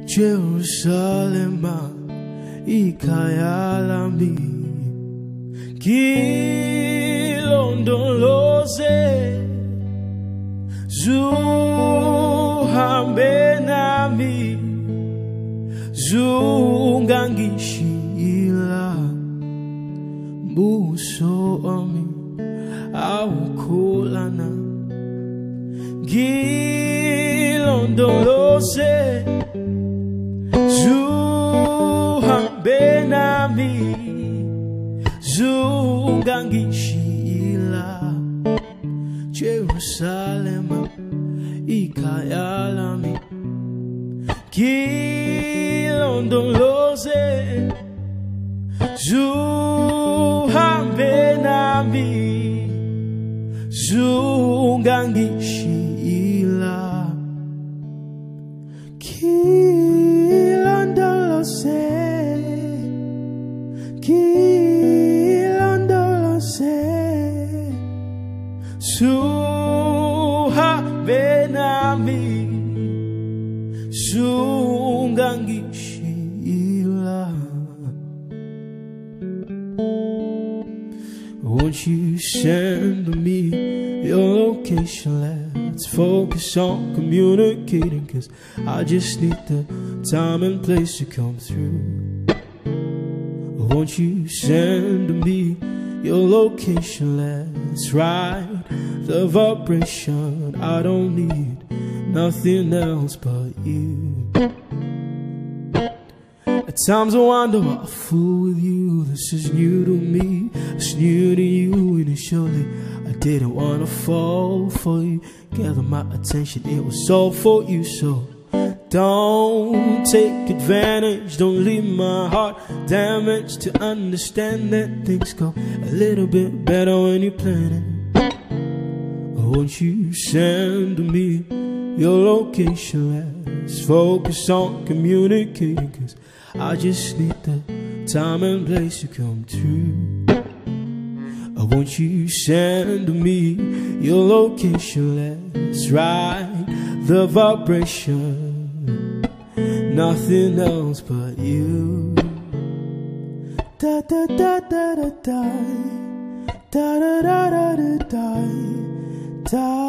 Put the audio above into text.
Jerusalema ikayalami kilondoloze zuhambe nami zungangishila buso ami awukolana kilondoloze zuhambe nami zungangishila Jerusalema ikayalami kilondoloze zuhambe nami zungangishila kilondoloze zuhambe nami zungangishila. Won't you send me your location? Let's focus on communicating, 'cause I just need the time and place to come through. Won't you send me your location? Let's ride the vibration. I don't need nothing else but you. At times I wonder what I fool with you. This is new to me, it's new to you. Initially I didn't wanna fall for you, gather my attention, it was all for you. So don't take advantage, don't leave my heart damaged. To understand that things go a little bit better when you plan it. Won't you send me your location? Let's focus on communicating, 'cause I just need the time and place to come through. Won't you send me your location? Let's ride the vibration. Nothing else but you. Da da da da da da da da da da da da.